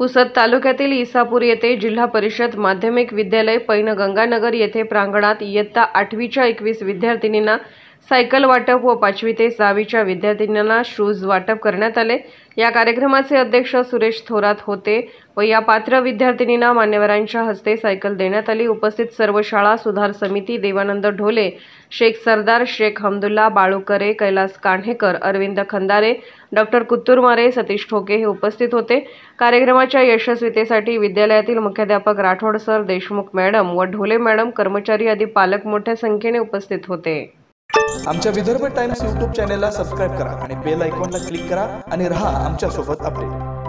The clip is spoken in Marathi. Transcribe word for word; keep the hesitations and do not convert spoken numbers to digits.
पुसद तालुक्यातील इसापूर येथे जिल्हा परिषद माध्यमिक विद्यालय पैनगंगानगर येथे प्रांगणात इयत्ता आठवीच्या एकवीस विद्यार्थिनींना सायकल वाटप व पाचवी ते सहावीच्या विद्यार्थिनींना शूज वाटप करण्यात आले। या कार्यक्रमाचे अध्यक्ष सुरेश थोरात होते व या पात्र विद्यार्थिनींना मान्यवरांच्या हस्ते सायकल देण्यात आली। उपस्थित सर्व शाळा सुधार समिती, देवानंद ढोले, शेख सरदार, शेख हमदुल्ला, बाळूकरे, कैलास कान्हेकर, अरविंद खंदारे, डॉक्टर कुत्तुरमारे, सतीश ठोके हे उपस्थित होते। कार्यक्रमाच्या यशस्वीतेसाठी विद्यालयातील मुख्याध्यापक राठोड सर, देशमुख मॅडम व ढोले मॅडम, कर्मचारी आदी पालक मोठ्या संख्येने उपस्थित होते। आमच्या विदर्भ टाइम्स यूट्यूब चॅनेलला सबस्क्राइब करा आणि बेल आयकॉनला क्लिक करा आणि रहा आमच्या सोबत अपडेट।